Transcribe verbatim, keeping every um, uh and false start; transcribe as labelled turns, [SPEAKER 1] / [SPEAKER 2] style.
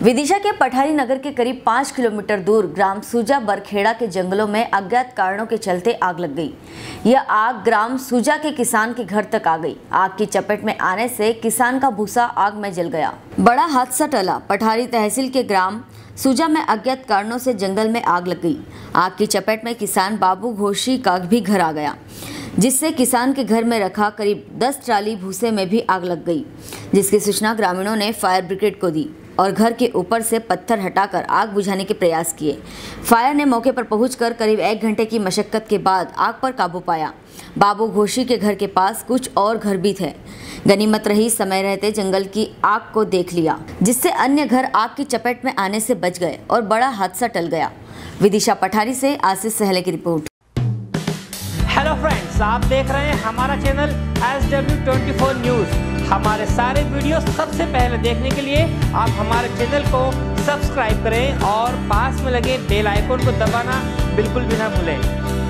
[SPEAKER 1] विदिशा के पठारी नगर के करीब पाँच किलोमीटर दूर ग्राम सूजा बरखेड़ा के जंगलों में अज्ञात कारणों के चलते आग लग गई। यह आग ग्राम सूजा के किसान के घर तक आ गई। आग की चपेट में आने से किसान का भूसा आग में जल गया। बड़ा हादसा टला। पठारी तहसील के ग्राम सूजा में अज्ञात कारणों से जंगल में आग लग गई। आग की चपेट में किसान बाबू घोषी का भी घर आ गया, जिससे किसान के घर में रखा करीब दस ट्राली भूसे में भी आग लग गई, जिसकी सूचना ग्रामीणों ने फायर ब्रिगेड को दी और घर के ऊपर से पत्थर हटाकर आग बुझाने के प्रयास किए। फायर ने मौके पर पहुंचकर करीब एक घंटे की मशक्कत के बाद आग पर काबू पाया। बाबू घोषी के घर के पास कुछ और घर भी थे। गनीमत रही समय रहते जंगल की आग को देख लिया, जिससे अन्य घर आग की चपेट में आने से बच गए और बड़ा हादसा टल गया। विदिशा पठारी से आशीष सहले की रिपोर्ट।
[SPEAKER 2] हेलो फ्रेंड्स, आप देख रहे हैं हमारा channel S W twenty four news. हमारे सारे वीडियो सबसे पहले देखने के लिए आप हमारे चैनल को सब्सक्राइब करें और पास में लगे बेल आइकन को दबाना बिल्कुल भी ना भूलें।